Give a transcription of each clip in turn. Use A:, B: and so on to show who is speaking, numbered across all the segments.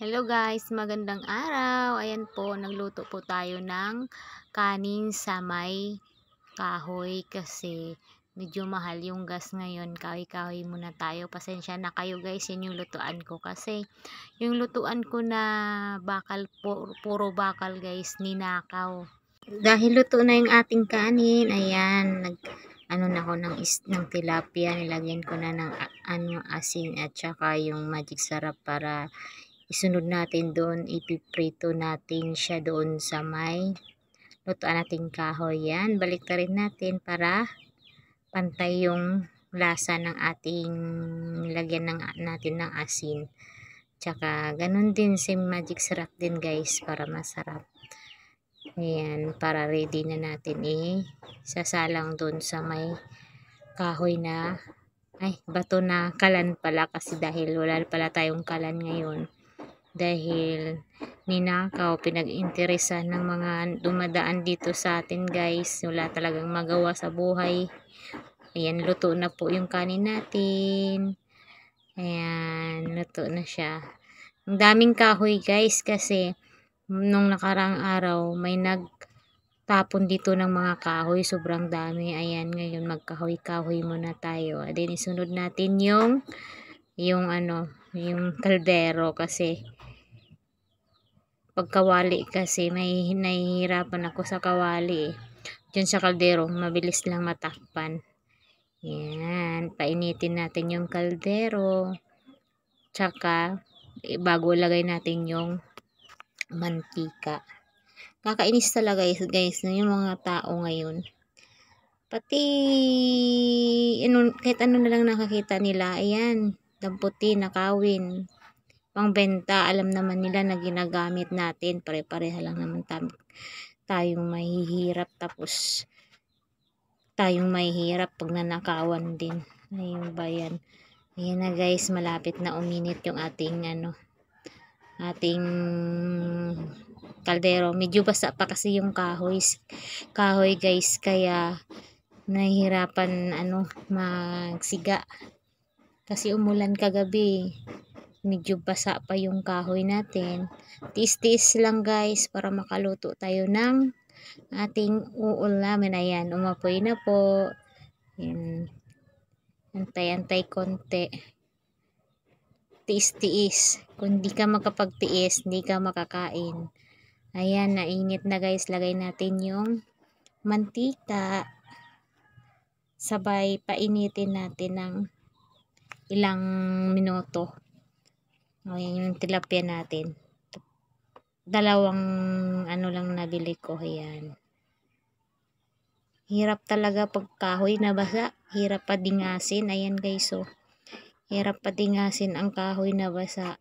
A: Hello guys, magandang araw. Ayan po, nagluto po tayo ng kanin sa may kahoy kasi medyo mahal yung gas ngayon. Kahoy-kahoy muna tayo. Pasensya na kayo guys, yun yung lutuan ko kasi yung lutuan ko na bakal, puro bakal guys, ninakaw. Dahil luto na yung ating kanin, ayan, ano na ako ng tilapia, nilagyan ko na ng asin at saka yung magic sarap para isunod natin doon, ipiprito natin siya doon sa may lutuan nating kahoy. Yan, balik na rin natin para pantay yung lasa ng ating lagyan natin ng asin. Tsaka ganun din si magic sarap din guys para masarap. Ayan, para ready na natin sasalang doon sa may kahoy na bato na kalan pala kasi dahil wala pala tayong kalan ngayon. Dahil ninakaw, pinag-interesan ng mga dumadaan dito sa atin guys. Wala talagang magawa sa buhay. Ayan, luto na po yung kanin natin. Ayan, luto na siya. Ang daming kahoy guys kasi nung nakarang araw may nagtapon dito ng mga kahoy. Sobrang dami. Ayan, ngayon magkahoy-kahoy muna tayo. Then isunod natin yung kaldero kasi pagkawali kasi may nahihirapan ako sa kawali Diyan sa kaldero mabilis lang matakpan. Yan, painitin natin yung kaldero tsaka bago lagay natin yung mantika. Kakainis talaga guys yung mga tao ngayon, pati kahit ano na lang nakakita nila, ayan, damputin, nakawin, pangbenta. Alam naman nila na ginagamit natin, pare-pareha lang naman tayong mahihirap, tapos tayong mahihirap pag nanakawan din. Ayun ba yan? Ayan na guys, malapit na uminit yung ating ating kaldero. Medyo basa pa kasi yung kahoy guys, kaya nahihirapan magsiga kasi umulan kagabi. Medyo basa pa yung kahoy natin. Tiis-tiis lang guys para makaluto tayo ng ating uulamin. Ayan, umapoy na po. Ayan. Antay-antay konti. Tiis-tiis. Kung di ka makapagtiis, hindi ka makakain. Ayan, nainit na guys. Lagay natin yung mantika. Sabay painitin natin ng ilang minuto. Ayan yung tilapia natin. Dalawang lang nabili ko. Ayan. Hirap talaga pag kahoy na basa. Hirap padingasin. Ayan guys, so hirap padingasin ang kahoy na basa.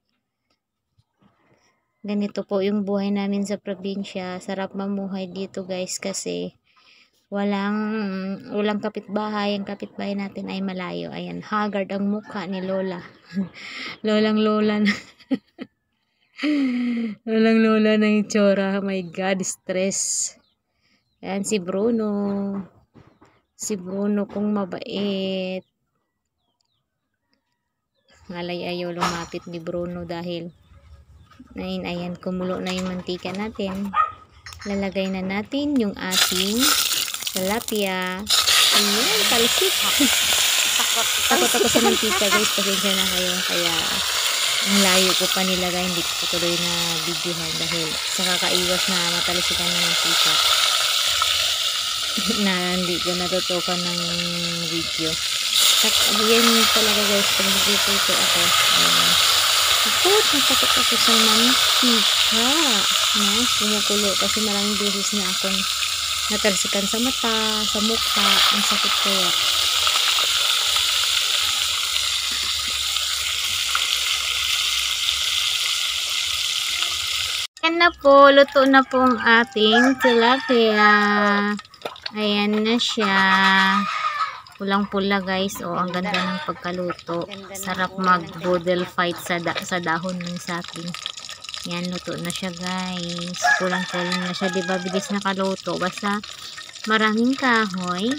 A: Ganito po yung buhay namin sa probinsya. Sarap mamuhay dito guys kasi walang kapitbahay. Ang kapitbahay natin ay malayo. Ayan, haggard ang mukha ni Lola. Lolang-lola na. Lolang-lola na yung tsura. Oh my God, stress. Ayan si Bruno. Si Bruno kung mabait. Ngalay ayaw lumapit ni Bruno dahil ayan, kumulo na yung mantika natin. Lalagay na natin yung ating tilapia. Ayan, talsik. Takot ako sa mantika guys. Pasensya na kayo. Kaya ang layo ko pa nilagay. Hindi ko tuloy na videohan dahil sa kakaiwas na matalsikan ng mantika. Na hindi ko natutukan ng video. Yan talaga guys, pag nagluto ako, natakot ako sa mantika na kumukulo kasi maraming beses na akong natalsikan sa mata, sa mukha. Ang sakit kaya. Yan na po, luto na po ang ating tilapia. Ayan na siya. Pulang-pula guys. Oh, ang ganda ng pagkaluto. Sarap mag-boodle fight sa dahon ng saging. Yan, luto na siya guys. Pulang-pula na siya. Diba bilis na kaluto? Basta maraming kahoy,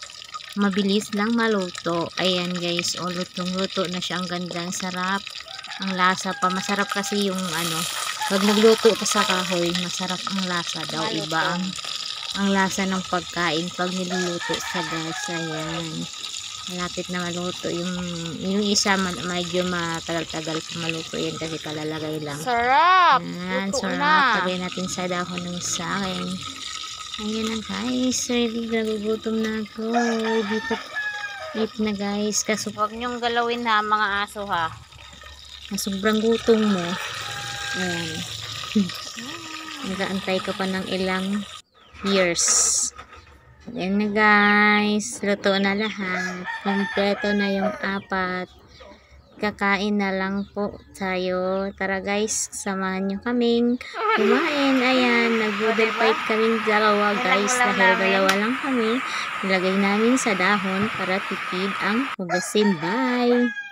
A: mabilis lang maluto. Ayan guys. Oh, lutong-luto na siya. Ang ganda, sarap. Ang lasa pa. Masarap kasi yung ano, pag nagluto pa sa kahoy, masarap ang lasa daw. Iba ang lasa ng pagkain pag niluluto sa gas. Ayan. Malapit na maluto. Yung isa medyo matagal-tagal pa maluto yan kasi kalalagay lang.
B: Sarap!
A: Ayan,
B: Luto
A: sarap.
B: na.
A: Lagay natin sa dahon ng saging. Ayan na guys. Ready. Nagugutom na ako. Dito eat na guys. Kaso
B: Huwag niyong galawin ha, mga aso ha.
A: sobrang gutom mo. Ayan. Nag-aantay ka pa ng ilang years. Ayan na guys. Luto na lahat. Kompleto na yung 4. Kakain na lang po tayo. Tara guys, samahan nyo kaming kumain. Ayan, nag-noodle fight kaming dalawa guys. Dahil dalawa lang kami. Nilagay namin sa dahon para tipid ang hugasin. Bye!